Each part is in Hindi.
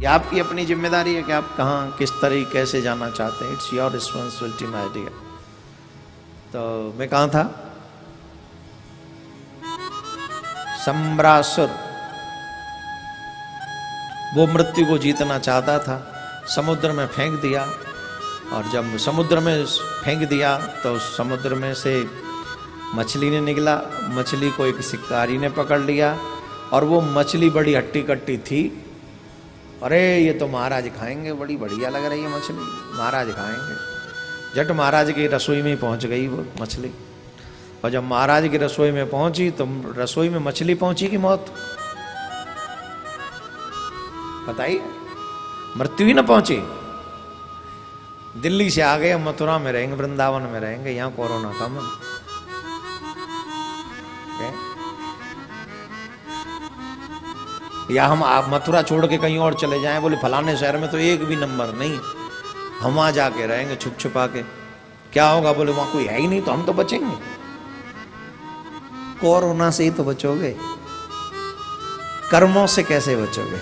ये आपकी अपनी जिम्मेदारी है कि आप कहाँ किस तरीके से जाना चाहते हैं। It's your responsibility my dear. तो मैं कहाँ था? सम्रासुर वो मृत्यु को जीतना चाहता था, समुद्र में फेंक दिया, और जब समुद्र में फेंक दिया तो समुद्र में से मछली ने निकला, मछली को एक शिकारी ने पकड़ लिया, और वो मछली बड़ी हट्टी कट्टी थी। अरे ये तो महाराज खाएंगे, बड़ी बढ़िया लग रही है मछली, महाराज खाएंगे। झट महाराज की रसोई में पहुंच गई वो मछली, और जब महाराज की रसोई में पहुंची तो रसोई में मछली पहुंची कि मौत? बताइए, मृत्यु ही ना पहुंची। दिल्ली से आ गए, मथुरा में रहेंगे, वृंदावन में रहेंगे, यहां कोरोना कम है। या हम आप मथुरा छोड़ के कहीं और चले जाएं, बोले फलाने शहर में तो एक भी नंबर नहीं, हम वहां जाके रहेंगे छुप छुपा के, क्या होगा? बोले वहां कोई है ही नहीं, तो हम तो बचेंगे। कोरोना से ही तो बचोगे, कर्मों से कैसे बचोगे?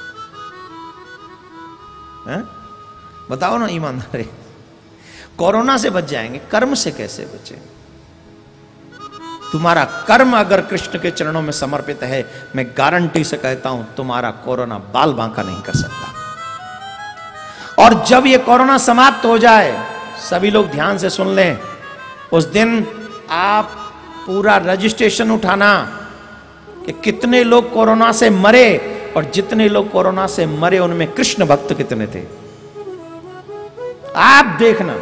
हैं? बताओ ना ईमानदारी, कोरोना से बच जाएंगे, कर्म से कैसे बचेंगे? तुम्हारा कर्म अगर कृष्ण के चरणों में समर्पित है, मैं गारंटी से कहता हूं तुम्हारा कोरोना बाल बांका नहीं कर सकता। और जब ये कोरोना समाप्त हो जाए, सभी लोग ध्यान से सुन लें, उस दिन आप पूरा रजिस्ट्रेशन उठाना कि कितने लोग कोरोना से मरे, और जितने लोग कोरोना से मरे उनमें कृष्ण भक्त कितने थे, आप देखना।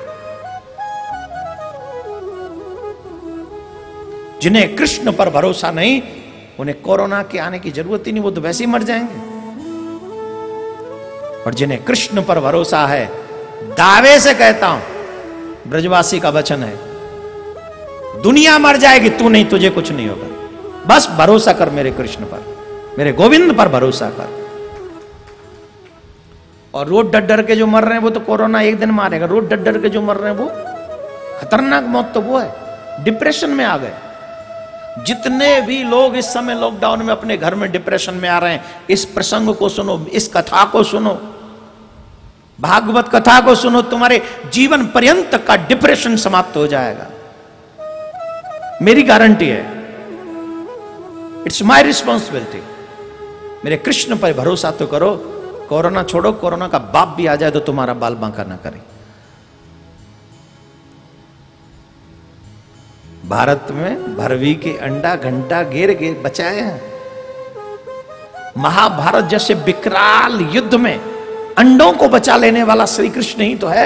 जिन्हें कृष्ण पर भरोसा नहीं, उन्हें कोरोना के आने की जरूरत ही नहीं, वो तो वैसे ही मर जाएंगे। और जिन्हें कृष्ण पर भरोसा है, दावे से कहता हूं, ब्रजवासी का वचन है, दुनिया मर जाएगी, तू नहीं, तुझे कुछ नहीं होगा। बस भरोसा कर मेरे कृष्ण पर, मेरे गोविंद पर भरोसा कर। और रोज डर डर के जो मर रहे हैं वो तो कोरोना एक दिन मारेगा। रोज डर डर के जो मर रहे हैं वो खतरनाक मौत तो वो है, डिप्रेशन में आ गए। जितने भी लोग इस समय लॉकडाउन में अपने घर में डिप्रेशन में आ रहे हैं, इस प्रसंग को सुनो, इस कथा को सुनो, भागवत कथा को सुनो, तुम्हारे जीवन पर्यंत का डिप्रेशन समाप्त हो जाएगा, मेरी गारंटी है। It's my responsibility. मेरे कृष्ण पर भरोसा तो करो, कोरोना छोड़ो, कोरोना का बाप भी आ जाए तो तुम्हारा बाल बांका ना करे। भारत में भरवी के अंडा घंटा घेर के बचाए हैं। महाभारत जैसे विकराल युद्ध में अंडों को बचा लेने वाला श्री कृष्ण ही तो है।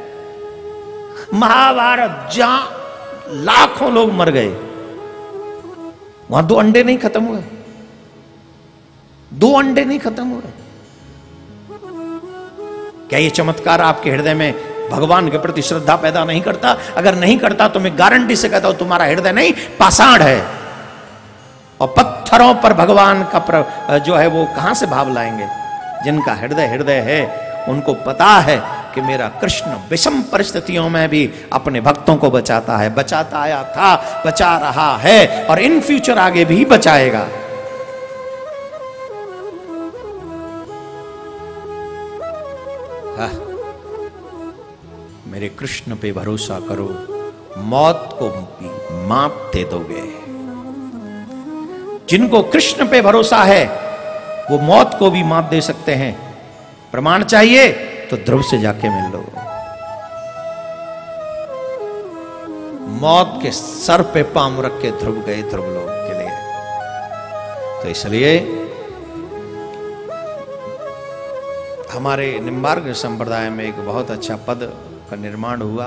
महाभारत जहां लाखों लोग मर गए, वहां 2 अंडे नहीं खत्म हुए, 2 अंडे नहीं खत्म हुए। क्या ये चमत्कार आपके हृदय में भगवान के प्रति श्रद्धा पैदा नहीं करता? अगर नहीं करता तो मैं गारंटी से कहता हूं तुम्हारा हृदय नहीं, पाषाण है। और पत्थरों पर भगवान का जो है वो कहां से भाव लाएंगे? जिनका हृदय है, उनको पता है कि मेरा कृष्ण विषम परिस्थितियों में भी अपने भक्तों को बचाता है, बचाता आया था, बचा रहा है, और इन फ्यूचर आगे भी बचाएगा। मेरे कृष्ण पे भरोसा करो, मौत को भी माप दे दोगे। जिनको कृष्ण पे भरोसा है वो मौत को भी माप दे सकते हैं। प्रमाण चाहिए तो ध्रुव से जाके मिल लो। मौत के सर पे पांव रख के ध्रुव गए ध्रुव लोग के लिए। तो इसलिए हमारे निम्बार्क संप्रदाय में एक बहुत अच्छा पद का निर्माण हुआ,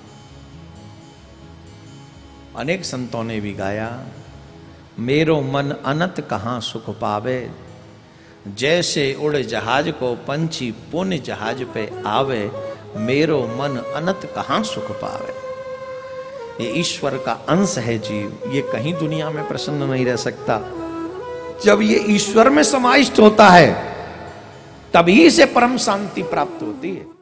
अनेक संतों ने भी गाया। मेरो मन अनंत कहां सुख पावे, जैसे उड़ जहाज को पंछी पुण्य जहाज पे आवे, मेरो मन अनंत कहां सुख पावे। ये ईश्वर का अंश है जीव, ये कहीं दुनिया में प्रसन्न नहीं रह सकता। जब ये ईश्वर में समाविष्ट होता है तभी से परम शांति प्राप्त होती है।